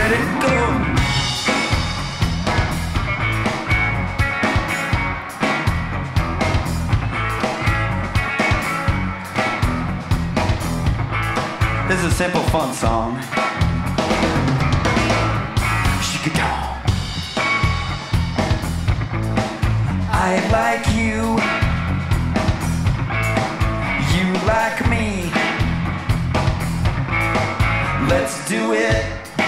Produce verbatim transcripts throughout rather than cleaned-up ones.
let it go. This is a simple, fun song. Shake-a-down. I like you, you like me. Let's do it.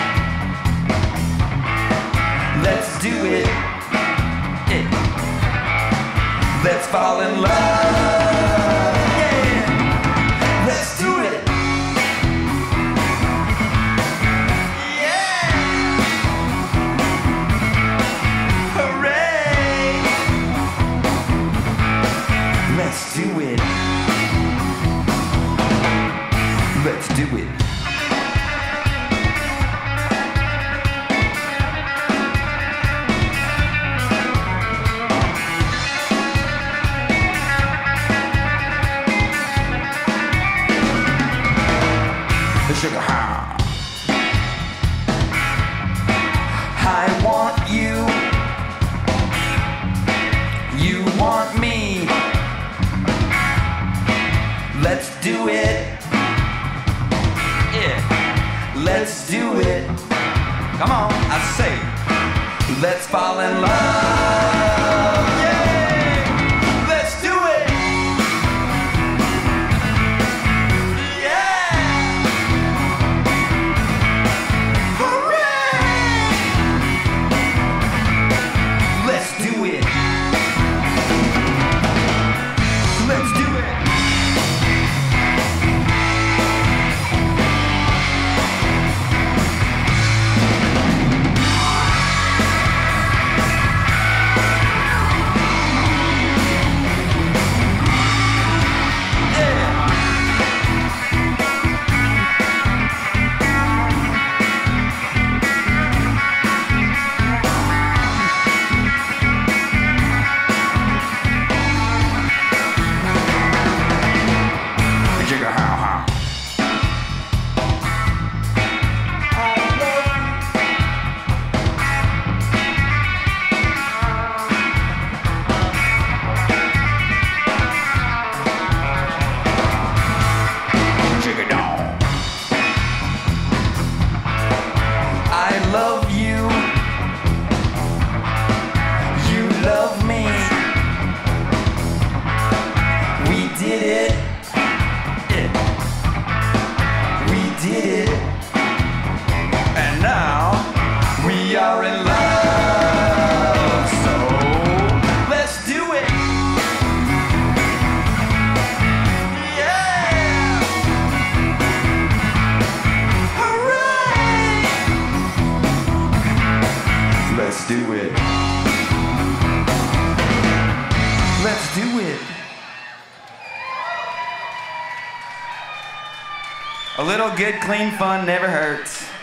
Let's do it. it. Let's fall in love. Yeah. Let's do it. Yeah. Hooray. Let's do it. Let's do it. Sugar high. I want you, you want me. Let's do it. Yeah, let's do it. Come on, I say, let's fall in love. Yeah, let's do it. I love you, you love me. We did it, it. We did it, and now we are in love. So let's do it. Yeah. Hooray. Let's do it. Let's do it. A little good, clean fun never hurts.